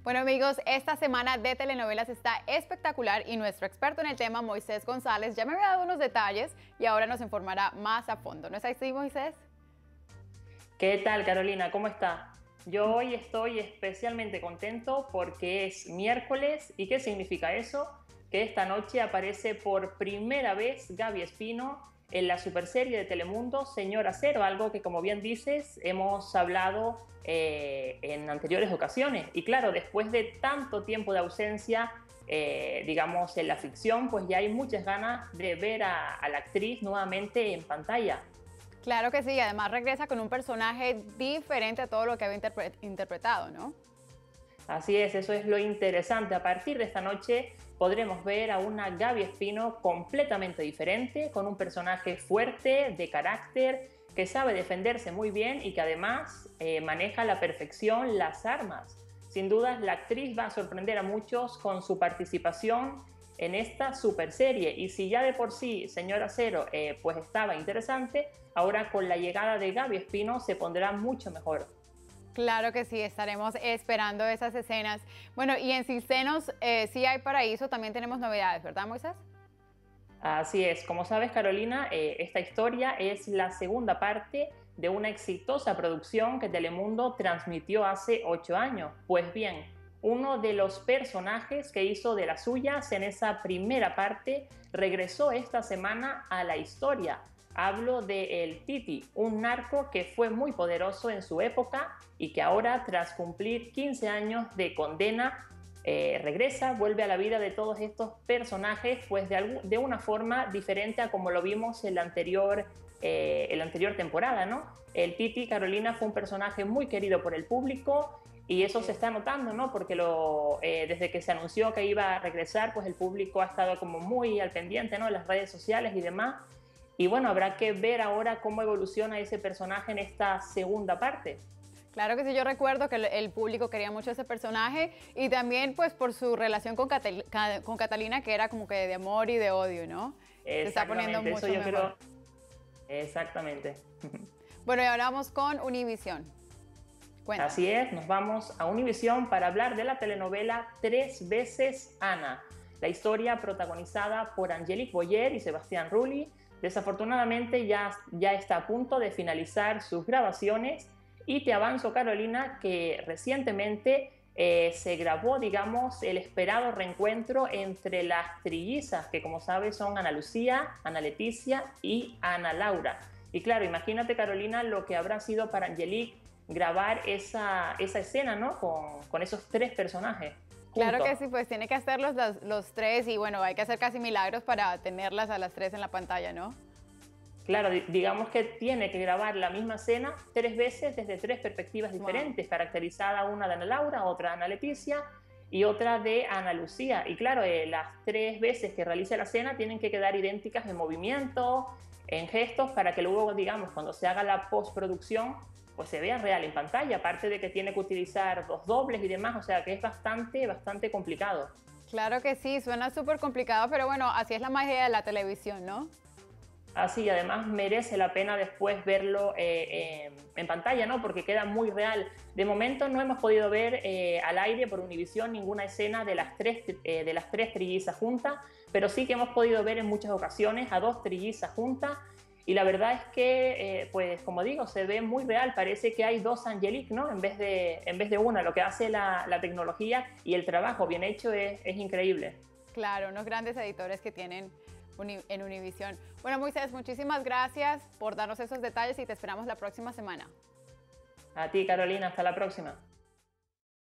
Bueno amigos, esta semana de telenovelas está espectacular y nuestro experto en el tema, Moisés González, ya me había dado unos detalles y ahora nos informará más a fondo. ¿No es así, Moisés? ¿Qué tal, Carolina? ¿Cómo está? Yo hoy estoy especialmente contento porque es miércoles. ¿Y qué significa eso? Que esta noche aparece por primera vez Gaby Espino en la superserie de Telemundo Señora Cero, algo que, como bien dices, hemos hablado en anteriores ocasiones. Y claro, después de tanto tiempo de ausencia, digamos, en la ficción, pues ya hay muchas ganas de ver a la actriz nuevamente en pantalla. Claro que sí, además regresa con un personaje diferente a todo lo que había interpretado, ¿no? Así es, eso es lo interesante. A partir de esta noche podremos ver a una Gaby Espino completamente diferente, con un personaje fuerte, de carácter, que sabe defenderse muy bien y que además maneja a la perfección las armas. Sin dudas, la actriz va a sorprender a muchos con su participación en esta super serie. Y si ya de por sí Señora Cero pues estaba interesante, ahora con la llegada de Gaby Espino se pondrá mucho mejor. Claro que sí, estaremos esperando esas escenas. Bueno, y en Cisenos, sí hay paraíso, también tenemos novedades, ¿verdad, Moisés? Así es, como sabes, Carolina, esta historia es la segunda parte de una exitosa producción que Telemundo transmitió hace 8 años. Pues bien, uno de los personajes que hizo de las suyas en esa primera parte regresó esta semana a la historia. Hablo de El Titi, un narco que fue muy poderoso en su época y que ahora, tras cumplir 15 años de condena, regresa, vuelve a la vida de todos estos personajes, pues de una forma diferente a como lo vimos en la anterior temporada, ¿no? El Titi, Carolina, fue un personaje muy querido por el público y eso se está notando, ¿no? Porque desde que se anunció que iba a regresar, pues el público ha estado como muy al pendiente, ¿no? En las redes sociales y demás. Y bueno, habrá que ver ahora cómo evoluciona ese personaje en esta segunda parte. Claro que sí, yo recuerdo que el público quería mucho ese personaje y también pues por su relación con Catalina, que era como que de amor y de odio, ¿no? Se está poniendo Exactamente, eso mucho yo mejor. creo. Exactamente. Bueno, y ahora vamos con Univisión. Así Cuéntanos. es, nos vamos a Univisión para hablar de la telenovela Tres veces Ana, la historia protagonizada por Angelique Boyer y Sebastián Rulli. Desafortunadamente ya está a punto de finalizar sus grabaciones y te avanzo, Carolina, que recientemente se grabó, digamos, el esperado reencuentro entre las trillizas, que como sabes son Ana Lucía, Ana Leticia y Ana Laura. Y claro, imagínate, Carolina, lo que habrá sido para Angelique grabar esa escena, ¿no? Con esos tres personajes Claro juntos. que sí, pues tiene que hacerlos los tres y bueno, hay que hacer casi milagros para tenerlas a las tres en la pantalla, ¿no? Claro, digamos que tiene que grabar la misma escena tres veces desde tres perspectivas Wow. diferentes, caracterizada una de Ana Laura, otra de Ana Leticia y otra de Ana Lucía. Y claro, las tres veces que realice la escena tienen que quedar idénticas en movimiento, en gestos, para que luego, digamos, cuando se haga la postproducción, pues se vea real en pantalla, aparte de que tiene que utilizar dos dobles y demás, o sea que es bastante complicado. Claro que sí, suena súper complicado, pero bueno, así es la magia de la televisión, ¿no? Así, además merece la pena después verlo en pantalla, ¿no? Porque queda muy real. De momento no hemos podido ver al aire por Univisión ninguna escena de las tres trillizas juntas, pero sí que hemos podido ver en muchas ocasiones a dos trillizas juntas. Y la verdad es que, pues como digo, se ve muy real. Parece que hay dos Angelique, ¿no? En vez de una. Lo que hace la tecnología y el trabajo bien hecho es increíble. Claro, unos grandes editores que tienen en Univisión. Bueno, Moisés, muchísimas gracias por darnos esos detalles y te esperamos la próxima semana. A ti, Carolina, hasta la próxima.